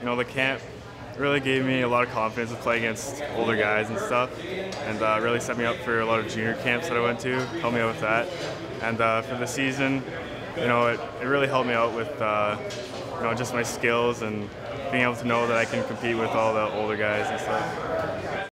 the camp really gave me a lot of confidence to play against older guys and stuff, and really set me up for a lot of junior camps that I went to, helped me out with that. And for the season, it really helped me out with just my skills and being able to know that I can compete with all the older guys and stuff.